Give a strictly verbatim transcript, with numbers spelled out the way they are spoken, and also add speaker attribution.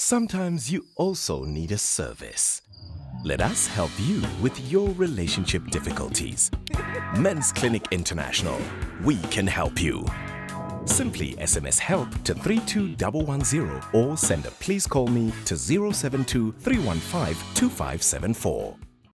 Speaker 1: Sometimes you also need a service. Let us help you with your relationship difficulties. Men's Clinic International. We can help you. Simply S M S HELP to three two one one zero or send a please call me to zero seven two three one five two five seven four.